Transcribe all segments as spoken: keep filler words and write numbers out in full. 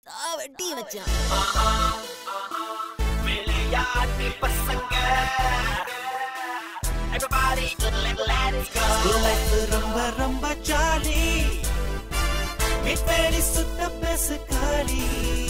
சாவட்டி வச்சான். விளையாட்டு பசங்க everybody let's go. life ரொம்ப ரொம்ப ஜாலி, மீட்பேடி சுத்த பேசு காலி,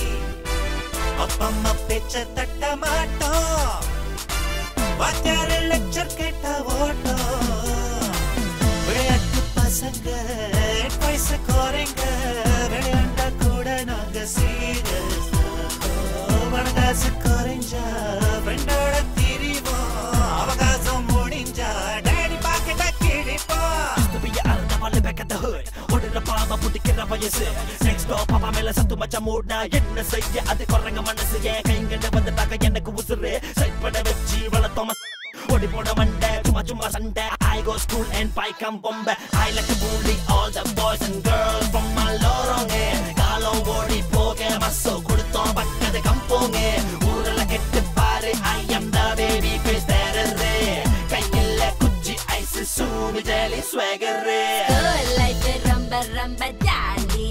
அப்பா அம்மா பேச்ச தட்ட மாட்டோம், வாத்தியார லெக்சர் கேட்ட ஓட்டோம். விளையாட்டு பசங்க பைச குறைங்க, விளையாண்டா கூட நாங்க சீரியஸ். வணங்காசு குறைஞ்சா ஃப்ரெண்டோட திரிவோம், அவகாசம் முடிஞ்சா டேடி பாக்கெட்ட கிழிப்போம். back at the hood ஓடுற பாவ புடிக்கிற வயசு next door பாப்பா மேல சத்து மச்ச மூட்னா என்ன செய்ய அது குறங்க மனசு ஏன் கைங்கண்ட வந்துட்டாக்க எனக்கு உசுறு சைட் பட வச்சு வளர்த்தோம ஓடி போன மண்டை சும்மா சும்மா சண்டை I go school and பைக்கம் பொம்ப I like to bully all the boys and girls from my லோரோங்க காலம் ஓடி போக மசோ கொடுத்தோம் பக்கத்து கம்போங்க ஊரெல்லாம் கெட்டு பாரு I am the baby face terror கையில குச்சி ஐஸ் சூடு ஜெலி swagger life ரொம்ப ரொம்ப ஜாலி,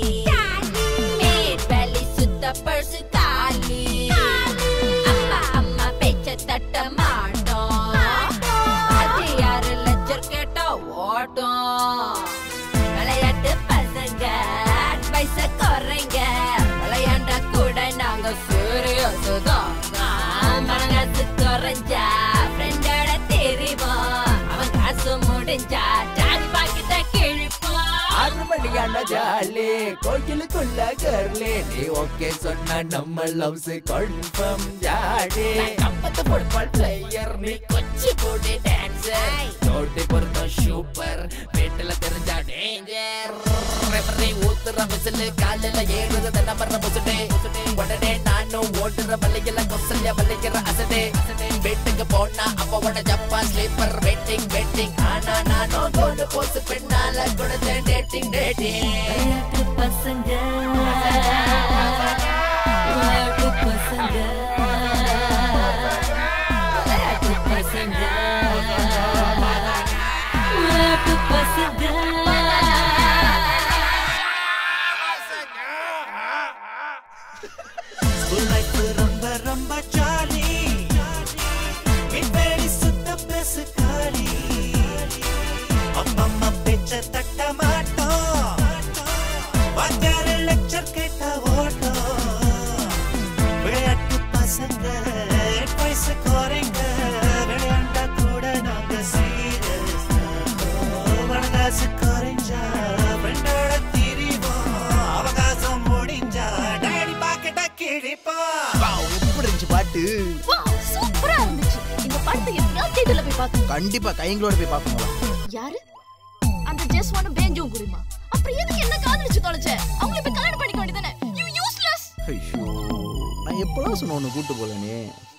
மீட் வேலி சுத்த பர்சு காலி, அம்மா அம்மா பேச்ச தட்ட மாட்டோம், அது யாரு லெக்சர் கேட்டா ஓட்டும். விளையாட்டு பசங்க அட்வைஸ குறைங்க, விளையாண்டா கூட நாங்க சீரியஸ் தான். மனசு குறைஞ்சா ஃப்ரெண்டோட தெரிவோம், அவன் காசு முடிஞ்சா ஜாலி பாக்கிட்ட கிழிப்போம். ஆறு மணியான ஜாலி கோயிலுக்குள்ள கர்லி, நீ ஓகே சொன்னா நம்ம லவ்ஸ் கன்ஃபார்ம் ஜாலி. கம்பத்து ஃபுட்பால் பிளேயர், நீ கொச்சி போடி டான்சர், ஜோடி பொருத்தம் சூப்பர், வீட்டுல தெரிஞ்சா டேஞ்சர். ரெஃபரி ஊத்துற விசில் காலில ஏறுது தனமர முசுடே, உடனே நானும் ஓடுற வழியில கொசல்யா வலிக்கிற அசடே. வீட்டுக்கு போனா அப்பாவோட ஜப்பா ஸ்லீப்பர் வெயிட்டிங் வெயிட்டிங், ஆனா நானும் கோடு போச்சு பெண்ணால கொடுத்த டேட்டிங் டேட்டிங். விளையாட்டு பசங்க விளையாட்டு பசங்க விளையாட்டு பசங்க விளையாட்டு பசங்க. School life ரொம்ப ரொம்ப ஜாலி, மீட்பேடி சுத்த பேசு காலி, அப்பா அம்மா பேச்ச தட்ட மாட்டோம், வாத்தியார லெக்சர் கேட்ட ஓட்டோம். விளையாட்டு பசங்க பைச குறைங்க, விளையாண்டா கூட நாங்க சீரியஸ். வணங்காசு குறைஞ்சா ஃப்ரெண்டோட திரிவோம், அவகாசம் முடிஞ்சா டேடி பாக்கெட்ட கிழிப்போம். பாட்டு சூப்பரா இருந்துச்சு. இந்த பாட்டு எப்படியாவது தியேட்டர்ல போய் பார்க்கணும். கண்டிப்பா கைங்களோட போய் பார்க்கணும். யாரு அந்த ஜெஸ் ஒன்னு பேஞ்சும் குடிமா? அப்புறம் எதுக்கு என்ன காதலிச்சு தொலைச்ச? அவங்கள போய் கல்யாணம் பண்ணிக்க வேண்டியதானே? You useless. ஐயோ, நான் எப்பலாம் சொன்ன ஒன்று கூட்டு போலனே.